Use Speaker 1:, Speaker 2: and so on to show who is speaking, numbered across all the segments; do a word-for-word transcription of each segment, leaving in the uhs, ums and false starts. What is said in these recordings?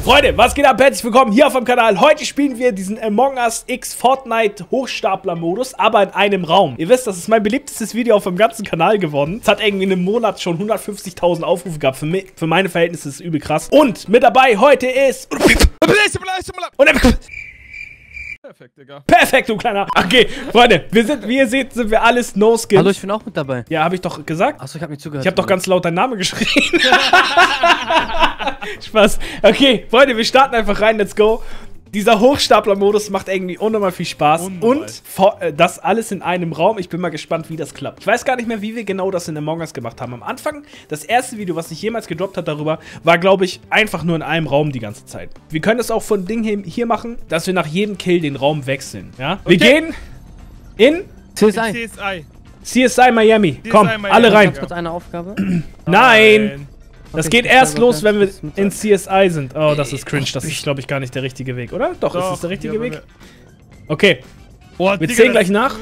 Speaker 1: Freunde, was geht ab? Herzlich willkommen hier auf dem Kanal. Heute spielen wir diesen Among Us X Fortnite Hochstapler-Modus, aber in einem Raum. Ihr wisst, das ist mein beliebtestes Video auf dem ganzen Kanal geworden. Es hat irgendwie in einem Monat schon hundertfünfzigtausend Aufrufe gehabt. Für, mich, für meine Verhältnisse ist es übel krass. Und mit dabei heute ist... Und Perfekt, Digga. Perfekt, du kleiner. Okay, Freunde, wir sind, wie ihr seht, sind wir alles No-Skins.
Speaker 2: Hallo, ich bin auch mit dabei.
Speaker 1: Ja, habe ich doch gesagt.
Speaker 2: Achso, ich habe nicht zugehört.
Speaker 1: Ich habe doch ganz laut deinen Namen geschrien. Spaß. Okay, Freunde, wir starten einfach rein. Let's go. Dieser Hochstapler-Modus macht irgendwie unnormal viel Spaß. Unnormal. Und vor, äh, das alles in einem Raum. Ich bin mal gespannt, wie das klappt. Ich weiß gar nicht mehr, wie wir genau das in Among Us gemacht haben. Am Anfang, das erste Video, was ich jemals gedroppt hat darüber, war, glaube ich, einfach nur in einem Raum die ganze Zeit. Wir können das auch von Ding hier machen, dass wir nach jedem Kill den Raum wechseln. Ja? Wir
Speaker 2: okay.
Speaker 1: gehen in
Speaker 2: C S I.
Speaker 1: C S I. C S I Miami. C S I Komm, Miami. Alle rein.
Speaker 2: Ganz kurz eine Aufgabe.
Speaker 1: Nein. Das
Speaker 2: Okay,
Speaker 1: geht erst los,
Speaker 2: okay.
Speaker 1: wenn wir in C S I sind. Oh, das ist cringe. Das ist, glaube ich, gar nicht der richtige Weg, oder? Doch, Doch ist das der richtige Weg? Okay.
Speaker 3: Boah,
Speaker 1: wir zählen gleich nach.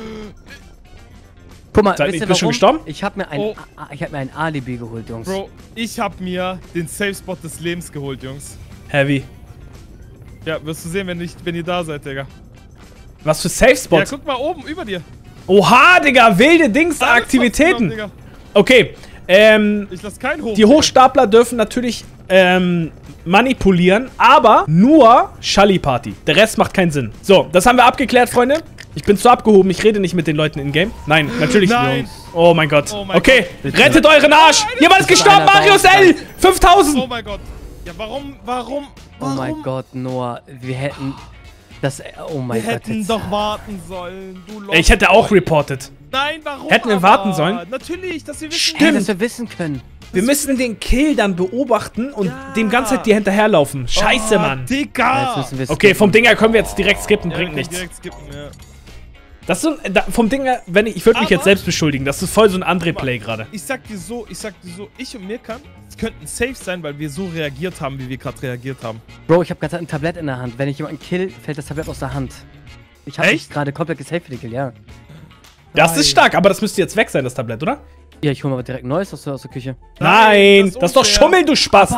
Speaker 2: Guck mal,
Speaker 1: Seid ihr bist schon gestorben?
Speaker 2: Ich habe mir, ein,
Speaker 3: oh.
Speaker 2: ich hab mir ein Alibi geholt, Jungs.
Speaker 3: Bro, ich habe mir den Safe-Spot des Lebens geholt, Jungs.
Speaker 1: Heavy.
Speaker 3: Ja, wirst du sehen, wenn, ich, wenn ihr da seid, Digga.
Speaker 1: Was für Safe-Spot?
Speaker 3: Ja, guck mal oben, über dir.
Speaker 1: Oha, Digga, wilde Dings, Aktivitäten. Digga. Okay. Ähm,
Speaker 3: ich lass keinen hoch.
Speaker 1: Die Hochstapler dürfen natürlich ähm, manipulieren, aber nur Schalli Party. Der Rest macht keinen Sinn. So, das haben wir abgeklärt, Freunde. Ich bin zu abgehoben. Ich rede nicht mit den Leuten in-game. Nein, natürlich
Speaker 3: Nein.
Speaker 1: nicht. Oh mein Gott. Oh mein okay,
Speaker 3: Gott.
Speaker 1: Rettet euren Arsch. Nein, Jemand ist gestorben, Marius L. fünftausend.
Speaker 3: Oh mein Gott. Ja, warum, warum,
Speaker 2: Oh
Speaker 3: warum?
Speaker 2: mein Gott, Noah. Wir hätten... Das... Oh mein
Speaker 3: wir
Speaker 2: Gott.
Speaker 3: Wir hätten doch warten sollen. Du
Speaker 1: ich hätte auch reportet.
Speaker 3: Nein, warum?
Speaker 1: Hätten wir
Speaker 3: aber?
Speaker 1: warten sollen?
Speaker 3: Natürlich, dass wir wissen.
Speaker 1: Stimmt.
Speaker 2: Hey, dass wir wissen können.
Speaker 1: Wir müssen den Kill dann beobachten und
Speaker 3: ja.
Speaker 1: dem ganze Zeit dir hinterherlaufen. Scheiße,
Speaker 3: oh,
Speaker 1: Mann.
Speaker 3: Digga.
Speaker 2: Ja,
Speaker 1: okay, vom Dinger können wir jetzt direkt skippen,
Speaker 3: ja,
Speaker 1: bringt nichts.
Speaker 3: Direkt skippen, ja.
Speaker 1: Das ist so ein, da, vom Dinger, wenn ich, ich würde mich jetzt selbst beschuldigen. Das ist voll so ein André-Play gerade.
Speaker 3: Ich sag dir so, ich sag dir so, ich und Mirkan könnten safe sein, weil wir so reagiert haben, wie wir gerade reagiert haben.
Speaker 2: Bro, ich habe gerade ein Tablett in der Hand. Wenn ich jemanden kill, fällt das Tablett aus der Hand. Ich habe mich gerade komplett gesaved für die Kill, ja.
Speaker 1: Das ist stark, aber das müsste jetzt weg sein, das Tablett, oder?
Speaker 2: Ja, ich hole mal direkt ein neues aus der, aus der Küche.
Speaker 1: Nein, das ist, das ist doch Schummeln, du Spaß.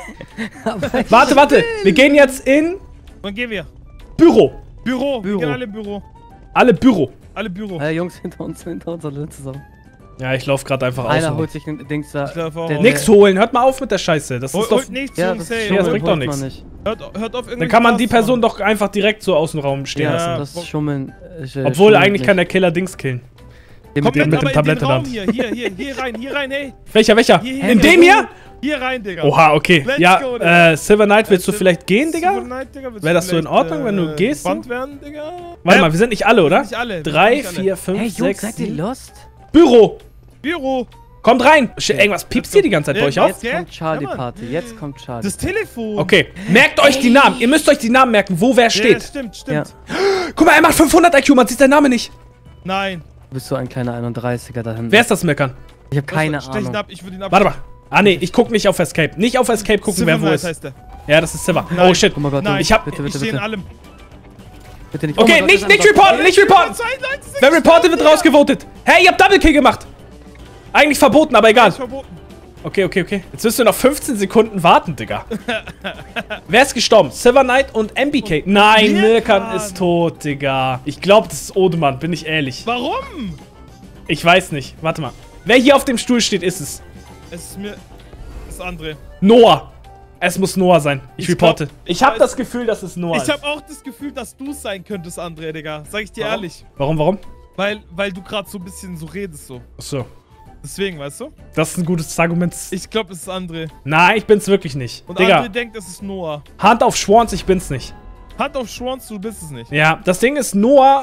Speaker 1: Warte, warte, wir gehen jetzt in...
Speaker 3: Wann gehen wir?
Speaker 1: Büro.
Speaker 3: Büro,
Speaker 2: Büro.
Speaker 3: wir gehen alle im Büro.
Speaker 1: Alle Büro.
Speaker 3: Alle Büro.
Speaker 2: Äh, Jungs, hinter uns, hinter uns alle zusammen.
Speaker 1: Ja, ich laufe gerade einfach aus.
Speaker 2: Einer holt sich ein Dings da.
Speaker 3: Der,
Speaker 1: nix holen, hört mal auf mit der Scheiße. Das
Speaker 3: hol,
Speaker 1: ist doch...
Speaker 3: Holt nichts,
Speaker 2: ja,
Speaker 3: Jungs,
Speaker 2: das,
Speaker 3: ey.
Speaker 1: Ja, das bringt doch nichts.
Speaker 3: Hört, hört auf
Speaker 1: Dann kann man die Person doch einfach direkt so aus dem Raum stehen
Speaker 2: ja,
Speaker 1: lassen.
Speaker 2: das ist Schummeln. Äh,
Speaker 1: Obwohl, eigentlich kann der Killer Dings killen.
Speaker 3: Komm
Speaker 1: mit dem, mit dem Tablett in der Hand.
Speaker 3: Hier, hier, hier, hier rein, hier rein, hey.
Speaker 1: Welcher, welcher?
Speaker 3: Hier,
Speaker 1: in
Speaker 3: hier,
Speaker 1: dem hier?
Speaker 3: Hier rein, Digga.
Speaker 1: Oha, okay.
Speaker 3: Let's
Speaker 1: ja,
Speaker 3: go,
Speaker 1: äh, Silver Knight, willst du vielleicht gehen, Digga?
Speaker 3: Digga
Speaker 1: Wäre das so in Ordnung, wenn du gehst? So?
Speaker 3: Werden, Digga?
Speaker 1: Warte mal, wir sind nicht alle, oder?
Speaker 3: Nicht alle.
Speaker 1: Drei, vier, fünf,
Speaker 2: hey, Jungs,
Speaker 1: sechs,
Speaker 2: seid ihr lost?
Speaker 1: Büro.
Speaker 3: Büro.
Speaker 1: Kommt rein. Irgendwas piepst hier die ganze Zeit bei euch auf?
Speaker 2: Jetzt kommt Charlie Party. Jetzt kommt Charlie.
Speaker 3: Das Telefon.
Speaker 1: Okay, merkt euch die Namen. Ihr müsst euch die Namen merken, wo wer steht.
Speaker 3: Ja, stimmt, stimmt.
Speaker 2: Ja.
Speaker 1: Guck mal, er macht fünfhundert I Q, man sieht seinen Namen nicht.
Speaker 3: Nein.
Speaker 2: Du bist so ein kleiner einunddreißiger da hinten.
Speaker 1: Wer ist das, Meckern?
Speaker 2: Ich habe keine
Speaker 3: Stech ihn
Speaker 2: Ahnung.
Speaker 3: ab, ich würde ihn ab.
Speaker 1: Warte mal. Ah, nee, ich guck nicht auf Escape. Nicht auf Escape gucken, wer wo ist.
Speaker 3: Heißt der.
Speaker 1: Ja, das ist Silver.
Speaker 3: Nein.
Speaker 1: Oh, shit.
Speaker 2: Oh mein Gott,
Speaker 3: Nein,
Speaker 1: ich hab...
Speaker 2: Bitte, bitte,
Speaker 3: ich
Speaker 2: bitte.
Speaker 3: in allem.
Speaker 2: Bitte nicht.
Speaker 1: Okay,
Speaker 2: Oh Gott,
Speaker 1: nicht, nicht reporten, nicht reporten. Wer reportet, wird rausgevotet. Hey, ihr habt Double Kill gemacht. Eigentlich verboten, aber egal.
Speaker 3: Verboten.
Speaker 1: Okay, okay, okay. Jetzt müsst ihr noch fünfzehn Sekunden warten, Digga. Wer ist gestorben? Silver Knight und M B K. Nein, Mirkan ist tot, Digga. Ich glaube, das ist Odemann, bin ich ehrlich.
Speaker 3: Warum?
Speaker 1: Ich weiß nicht. Warte mal. Wer hier auf dem Stuhl steht, ist es.
Speaker 3: Es ist mir... Es ist André.
Speaker 1: Noah. Es muss Noah sein. Ich,
Speaker 3: Ich
Speaker 1: reporte.
Speaker 3: glaub,
Speaker 1: ich habe das Gefühl, dass es Noah
Speaker 3: Ich
Speaker 1: ist.
Speaker 3: habe auch das Gefühl, dass du es sein könntest, André, Digga. Sag ich dir
Speaker 1: Warum?
Speaker 3: ehrlich.
Speaker 1: Warum, warum?
Speaker 3: Weil, weil du gerade so ein bisschen so redest, so.
Speaker 1: Achso.
Speaker 3: Deswegen, weißt du?
Speaker 1: Das ist ein gutes Argument.
Speaker 3: Ich glaube, es ist André.
Speaker 1: Nein, ich bin's wirklich nicht.
Speaker 3: Und
Speaker 1: Digga,
Speaker 3: André denkt, es ist Noah.
Speaker 1: Hand auf Schwanz, ich bin's nicht.
Speaker 3: Hand auf Schwanz, du bist es nicht.
Speaker 1: Ja, das Ding ist, Noah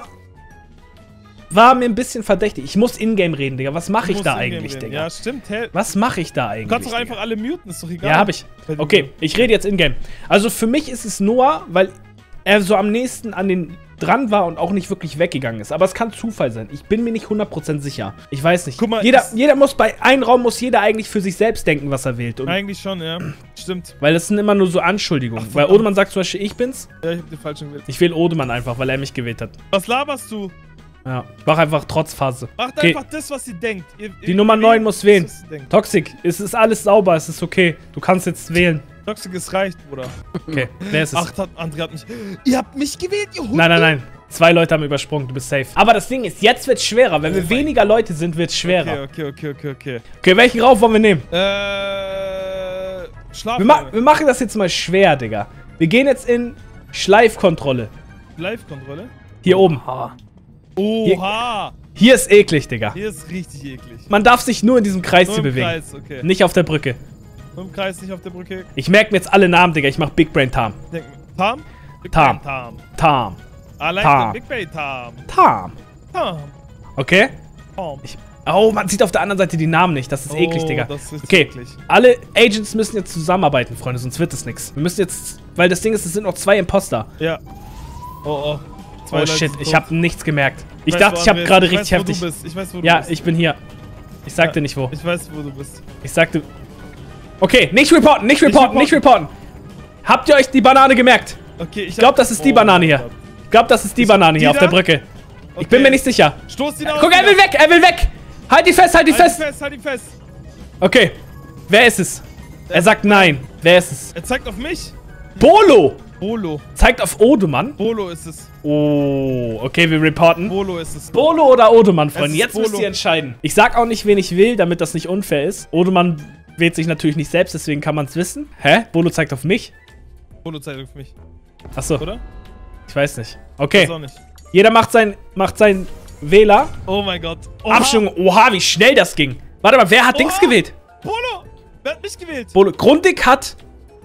Speaker 1: war mir ein bisschen verdächtig. Ich muss in-game reden, Digga. Was mache ich da eigentlich, Digga?
Speaker 3: Ja, stimmt. Hä?
Speaker 1: Was mache ich da eigentlich?
Speaker 3: Du kannst doch
Speaker 1: Digga?
Speaker 3: einfach alle muten, ist doch egal.
Speaker 1: Ja, hab ich. Okay, ich rede jetzt in-game. Also für mich ist es Noah, weil er so am nächsten an den dran war und auch nicht wirklich weggegangen ist. Aber es kann Zufall sein. Ich bin mir nicht hundert Prozent sicher. Ich weiß nicht.
Speaker 3: Guck mal,
Speaker 1: jeder, jeder muss bei einem Raum muss jeder eigentlich für sich selbst denken, was er wählt. Und
Speaker 3: eigentlich schon, ja. Stimmt.
Speaker 1: weil das sind immer nur so Anschuldigungen.
Speaker 3: Ach,
Speaker 1: weil Odemann sagt zum Beispiel, ich bin's.
Speaker 3: Ja, ich hab den falschen gewählt.
Speaker 1: Ich wähle Odemann einfach, weil er mich gewählt hat.
Speaker 3: Was laberst du?
Speaker 1: Ja, mach einfach Trotzphase.
Speaker 3: Macht
Speaker 1: Okay.
Speaker 3: einfach das, was sie denkt. Ihr,
Speaker 1: Die
Speaker 3: ihr
Speaker 1: Nummer neun
Speaker 3: wählt
Speaker 1: muss wählen.
Speaker 3: das, was sie denkt.
Speaker 1: Toxic, es ist alles sauber, es ist okay. Du kannst jetzt wählen.
Speaker 3: Toxic, es reicht, Bruder.
Speaker 1: Okay, wer ist es?
Speaker 3: Ach, hat, André hat mich... Ihr habt mich gewählt, ihr Hunde!
Speaker 1: Nein, nein, nein. Zwei Leute haben übersprungen, du bist safe. Aber das Ding ist, jetzt wird's schwerer. Wenn
Speaker 3: Oh
Speaker 1: wir
Speaker 3: mein
Speaker 1: weniger Leute sind, wird's schwerer.
Speaker 3: Okay, okay, okay, okay, okay.
Speaker 1: Okay, welchen Rauf wollen wir nehmen?
Speaker 3: Äh... Schlaf.
Speaker 1: Wir, ma wir machen das jetzt mal schwer, Digga. Wir gehen jetzt in Schleifkontrolle.
Speaker 3: Live-Kontrolle?
Speaker 1: Hier oben.
Speaker 3: Oha!
Speaker 1: Hier ist eklig, Digga.
Speaker 3: Hier ist richtig eklig.
Speaker 1: Man darf sich nur in diesem Kreis
Speaker 3: Nur
Speaker 1: hier
Speaker 3: im
Speaker 1: bewegen.
Speaker 3: Kreis, okay.
Speaker 1: Nicht auf der Brücke.
Speaker 3: Nur im Kreis, nicht auf der Brücke.
Speaker 1: Ich merke mir jetzt alle Namen, Digga. Ich mach Big Brain Tam.
Speaker 3: Denk, Tam? Big
Speaker 1: Tam.
Speaker 3: Brain Tam.
Speaker 1: Tam.
Speaker 3: I like
Speaker 1: Tam.
Speaker 3: the Big Brain Tam.
Speaker 1: Tam.
Speaker 3: Tam.
Speaker 1: Okay?
Speaker 3: Tam.
Speaker 1: Ich, oh, man sieht auf der anderen Seite die Namen nicht. Das ist
Speaker 3: Oh,
Speaker 1: eklig, Digga.
Speaker 3: das ist
Speaker 1: Okay,
Speaker 3: eklig.
Speaker 1: alle Agents müssen jetzt zusammenarbeiten, Freunde, sonst wird das nichts. Wir müssen jetzt, weil das Ding ist, es sind noch zwei Imposter.
Speaker 3: Ja. Oh, oh. Zwei
Speaker 1: Oh
Speaker 3: Leute
Speaker 1: shit,
Speaker 3: sind
Speaker 1: ich
Speaker 3: tot.
Speaker 1: habe nichts gemerkt. Ich
Speaker 3: weiß,
Speaker 1: dachte,
Speaker 3: wo
Speaker 1: ich habe
Speaker 3: André
Speaker 1: gerade
Speaker 3: ist.
Speaker 1: richtig
Speaker 3: Ich weiß,
Speaker 1: heftig.
Speaker 3: Wo du bist. Ich weiß, wo du
Speaker 1: Ja,
Speaker 3: bist.
Speaker 1: ich bin hier. Ich sagte
Speaker 3: Ja,
Speaker 1: nicht wo.
Speaker 3: Ich weiß, wo du bist.
Speaker 1: Ich sagte. Okay, nicht reporten, nicht reporten, nicht reporten. Habt ihr euch die Banane gemerkt?
Speaker 3: Okay, ich
Speaker 1: Ich glaube, das ist die
Speaker 3: oh
Speaker 1: Banane
Speaker 3: mein
Speaker 1: hier.
Speaker 3: Gott.
Speaker 1: Ich glaube, das ist die Banane hier
Speaker 3: die
Speaker 1: auf der
Speaker 3: da?
Speaker 1: Brücke. Ich
Speaker 3: Okay.
Speaker 1: bin mir nicht sicher.
Speaker 3: Stoß ihn aus.
Speaker 1: Guck, er will weg, er will weg. Halt die fest, halt die
Speaker 3: Halt ihn
Speaker 1: fest.
Speaker 3: fest, halt ihn fest.
Speaker 1: Okay, wer ist es? Er sagt nein. Wer ist es?
Speaker 3: Er zeigt auf mich.
Speaker 1: Bolo.
Speaker 3: Bolo.
Speaker 1: Zeigt auf Odemann.
Speaker 3: Bolo ist es.
Speaker 1: Oh, okay, wir reporten.
Speaker 3: Bolo ist es.
Speaker 1: Bolo oder Odemann, Freunde?
Speaker 3: ist
Speaker 1: Jetzt müsst
Speaker 3: Bolo.
Speaker 1: ihr entscheiden. Ich sag auch nicht, wen ich will, damit das nicht unfair ist. Odemann wählt sich natürlich nicht selbst, deswegen kann man es wissen. Hä? Bolo zeigt auf mich?
Speaker 3: Bolo zeigt auf mich.
Speaker 1: Achso,
Speaker 3: Oder?
Speaker 1: ich weiß nicht.
Speaker 3: Weiß
Speaker 1: Okay,
Speaker 3: auch nicht.
Speaker 1: jeder macht sein, macht sein Wähler.
Speaker 3: Oh mein Gott. Oha.
Speaker 1: Abstimmung. Oha, wie schnell das ging. Warte mal, wer hat Dings
Speaker 3: Oha.
Speaker 1: gewählt?
Speaker 3: Bolo. Wer hat mich gewählt?
Speaker 1: Bolo. Grundig hat...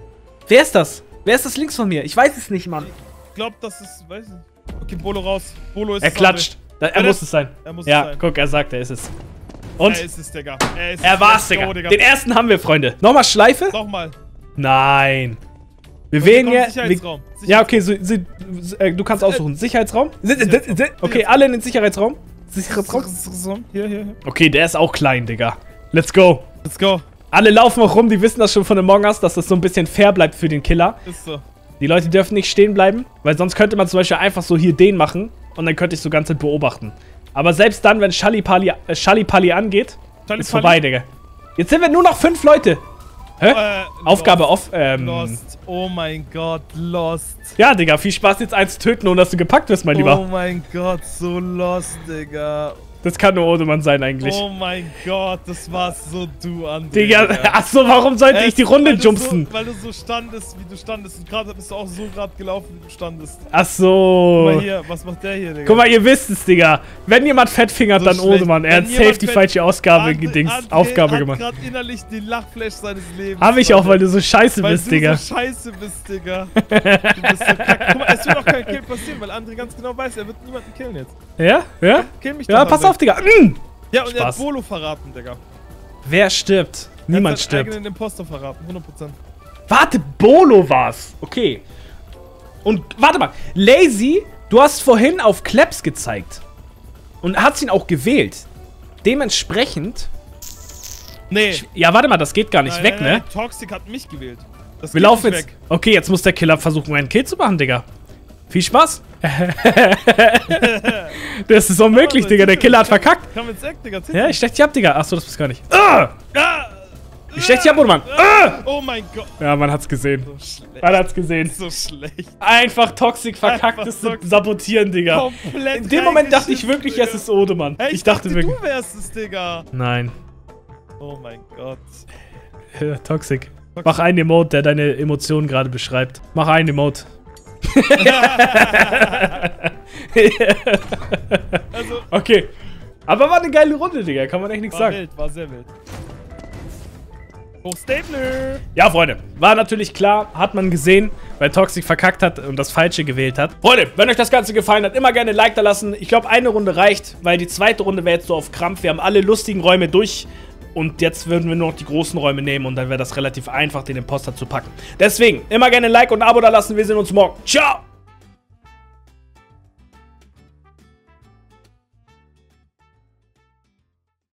Speaker 1: Wer ist das? Wer ist das links von mir? Ich weiß es nicht, Mann.
Speaker 3: Ich glaube, das ist... Weiß nicht. Okay, Bolo raus. Bolo ist
Speaker 1: Er
Speaker 3: es,
Speaker 1: klatscht. Da, er
Speaker 3: Ja,
Speaker 1: muss
Speaker 3: das-
Speaker 1: es sein.
Speaker 3: er muss es
Speaker 1: ja,
Speaker 3: sein.
Speaker 1: guck, er sagt, er ist es.
Speaker 3: André.
Speaker 1: Und?
Speaker 3: Er ist es, Digga. Er ist
Speaker 1: Er
Speaker 3: es.
Speaker 1: war's,
Speaker 3: Let's
Speaker 1: Digga.
Speaker 3: go, Digga.
Speaker 1: Den ersten haben wir, Freunde. Nochmal Schleife?
Speaker 3: Nochmal.
Speaker 1: Nein. Wir
Speaker 3: Okay,
Speaker 1: wählen
Speaker 3: komm,
Speaker 1: ja...
Speaker 3: Sicherheitsraum.
Speaker 1: Wir, ja, okay, so, so, so, äh, du kannst aussuchen. Sicherheitsraum? Si- si- si- si- Okay, alle in den Sicherheitsraum. Sicherheitsraum?
Speaker 3: Sicherheitsraum. Hier, hier, hier.
Speaker 1: Okay, der ist auch klein, Digga. Let's go.
Speaker 3: Let's go.
Speaker 1: Alle laufen auch rum, die wissen das schon von Among Us, dass das so ein bisschen fair bleibt für den Killer.
Speaker 3: Ist so.
Speaker 1: Die Leute dürfen nicht stehen bleiben, weil sonst könnte man zum Beispiel einfach so hier den machen und dann könnte ich so ganz beobachten. Aber selbst dann, wenn Schallipalli äh, Schallipalli angeht,
Speaker 3: Charlie
Speaker 1: ist vorbei, Digga. Jetzt sind wir nur noch fünf Leute. Hä?
Speaker 3: Äh,
Speaker 1: Aufgabe
Speaker 3: lost,
Speaker 1: off. Ähm,
Speaker 3: Lost. Oh mein Gott, Lost.
Speaker 1: Ja, Digga, viel Spaß jetzt eins zu töten, ohne dass du gepackt wirst, mein
Speaker 3: Oh
Speaker 1: Lieber.
Speaker 3: mein Gott, so Lost, Digga.
Speaker 1: Das kann nur Odemann sein, eigentlich.
Speaker 3: Oh mein Gott, das warst so du, André.
Speaker 1: Digga, achso, warum sollte ich die Runde
Speaker 3: weil du
Speaker 1: jumpsen?
Speaker 3: So, weil du so standest, wie du standest. Und gerade bist du auch so gerade gelaufen, wie du standest.
Speaker 1: Ach so.
Speaker 3: Guck mal hier, was macht der hier, Digga?
Speaker 1: Guck mal, ihr wisst es, Digga. Wenn jemand fett fingert,
Speaker 3: So
Speaker 1: dann
Speaker 3: schlecht.
Speaker 1: Odemann. Er
Speaker 3: Wenn
Speaker 1: hat
Speaker 3: jemand
Speaker 1: safe die
Speaker 3: fett-
Speaker 1: falsche Ausgabe,
Speaker 3: André-
Speaker 1: Dings,
Speaker 3: André
Speaker 1: Aufgabe
Speaker 3: hat
Speaker 1: gemacht.
Speaker 3: gerade innerlich den Lachflash seines Lebens.
Speaker 1: Hab ich auch,
Speaker 3: Leute.
Speaker 1: weil du so scheiße
Speaker 3: Weil
Speaker 1: bist,
Speaker 3: du
Speaker 1: Digga.
Speaker 3: so scheiße bist, Digga. Du bist so kacke. Guck mal, es wird auch kein Kill passieren, weil André ganz genau weiß, er wird niemanden killen jetzt.
Speaker 1: Ja? Ja?
Speaker 3: Kill mich
Speaker 1: Ja,
Speaker 3: doch,
Speaker 1: pass
Speaker 3: André.
Speaker 1: auf, Digga. Mm.
Speaker 3: Ja, und er hat
Speaker 1: Spaß.
Speaker 3: Bolo verraten, Digga.
Speaker 1: Wer stirbt? Niemand
Speaker 3: Er hat seinen
Speaker 1: stirbt.
Speaker 3: eigenen Imposter verraten, hundert Prozent.
Speaker 1: Warte, Bolo war's. Okay. Und warte mal. Lazy, du hast vorhin auf Kleps gezeigt. Und hast ihn auch gewählt. Dementsprechend...
Speaker 3: Nee.
Speaker 1: Ja, warte mal, das geht gar nicht
Speaker 3: Nein,
Speaker 1: weg,
Speaker 3: nein,
Speaker 1: ne?
Speaker 3: nein, Toxic hat mich gewählt. Das
Speaker 1: Wir
Speaker 3: geht
Speaker 1: laufen
Speaker 3: nicht
Speaker 1: jetzt...
Speaker 3: weg.
Speaker 1: Okay, jetzt muss der Killer versuchen, einen Kill zu machen, Digga. Viel Spaß. Das ist unmöglich, Digga. Der Killer hat verkackt.
Speaker 3: Komm ins Eck, Digga.
Speaker 1: Ja, ich stech dich ab, Digga. Achso, das bist gar nicht. Ah!
Speaker 3: Ah!
Speaker 1: Ich stech dich ab, Mann. Ah!
Speaker 3: Oh mein Gott.
Speaker 1: Ja, man hat's gesehen.
Speaker 3: So schlecht.
Speaker 1: Man hat's gesehen.
Speaker 3: So schlecht.
Speaker 1: Einfach toxic verkacktes
Speaker 3: Einfach toxic.
Speaker 1: Sabotieren, Digga.
Speaker 3: Komplett
Speaker 1: In dem Moment dachte ich
Speaker 3: reingeschissen,
Speaker 1: wirklich,
Speaker 3: Digga.
Speaker 1: es ist Odemann.
Speaker 3: Hey, ich,
Speaker 1: Ich dachte
Speaker 3: dachte,
Speaker 1: wirklich.
Speaker 3: du wärst es, Digga.
Speaker 1: Nein.
Speaker 3: Oh mein Gott.
Speaker 1: Ja, toxic. Mach einen Emote, der deine Emotionen gerade beschreibt. Mach einen Emote.
Speaker 3: Also,
Speaker 1: Okay. Aber war eine geile Runde, Digga. Kann man echt nichts
Speaker 3: war
Speaker 1: sagen.
Speaker 3: wild, war sehr wild. Hochstapler.
Speaker 1: Ja, Freunde, war natürlich klar, hat man gesehen, weil Toxic verkackt hat und das Falsche gewählt hat. Freunde, wenn euch das Ganze gefallen hat, immer gerne ein Like da lassen. Ich glaube, eine Runde reicht, weil die zweite Runde wäre jetzt so auf Krampf. Wir haben alle lustigen Räume durch und jetzt würden wir nur noch die großen Räume nehmen und dann wäre das relativ einfach, den Imposter zu packen. Deswegen, immer gerne ein Like und ein Abo da lassen. Wir sehen uns morgen. Ciao!